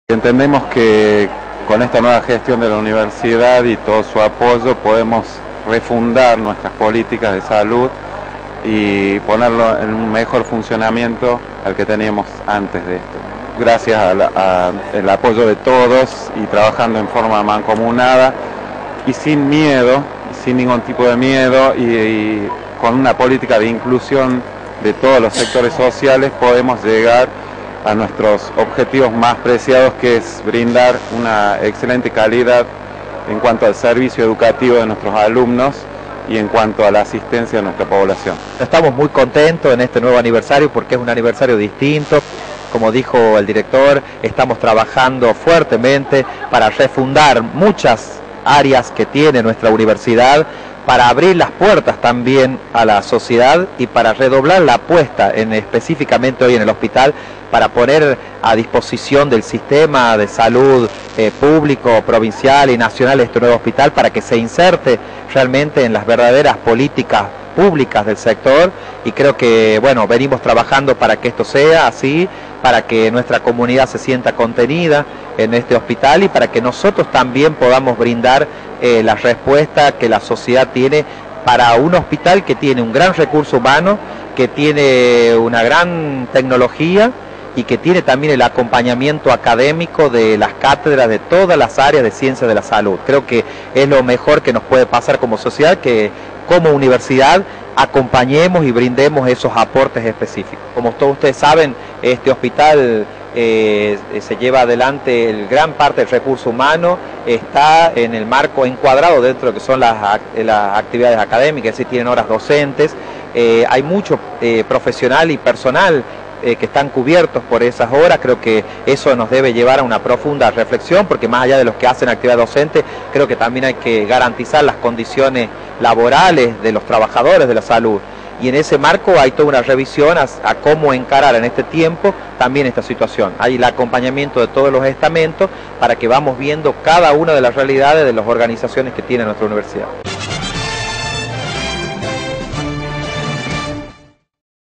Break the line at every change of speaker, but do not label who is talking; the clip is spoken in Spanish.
Entendemos que con esta nueva gestión de la universidad y todo su apoyo podemos refundar nuestras políticas de salud y ponerlo en un mejor funcionamiento al que teníamos antes de esto. Gracias al apoyo de todos y trabajando en forma mancomunada y sin miedo, sin ningún tipo de miedo y con una política de inclusión de todos los sectores sociales podemos llegar a nuestros objetivos más preciados, que es brindar una excelente calidad en cuanto al servicio educativo de nuestros alumnos y en cuanto a la asistencia de nuestra población.
Estamos muy contentos en este nuevo aniversario porque es un aniversario distinto. Como dijo el director, estamos trabajando fuertemente para refundar muchas áreas que tiene nuestra universidad, para abrir las puertas también a la sociedad y para redoblar la apuesta específicamente hoy en el hospital, para poner a disposición del sistema de salud público, provincial y nacional este nuevo hospital para que se inserte realmente en las verdaderas políticas públicas del sector, y creo que bueno, venimos trabajando para que esto sea así, para que nuestra comunidad se sienta contenida en este hospital y para que nosotros también podamos brindar la respuesta que la sociedad tiene para un hospital que tiene un gran recurso humano, que tiene una gran tecnología y que tiene también el acompañamiento académico de las cátedras de todas las áreas de ciencias de la salud. Creo que es lo mejor que nos puede pasar como sociedad, que como universidad acompañemos y brindemos esos aportes específicos. Como todos ustedes saben, este hospital se lleva adelante gran parte del recurso humano, está en el marco encuadrado dentro de lo que son las actividades académicas, es decir, tienen horas docentes, hay mucho profesional y personal que están cubiertos por esas horas. Creo que eso nos debe llevar a una profunda reflexión, porque más allá de los que hacen actividad docente, creo que también hay que garantizar las condiciones laborales de los trabajadores de la salud. Y en ese marco hay toda una revisión a cómo encarar en este tiempo también esta situación. Hay el acompañamiento de todos los estamentos para que vamos viendo cada una de las realidades de las organizaciones que tiene nuestra universidad.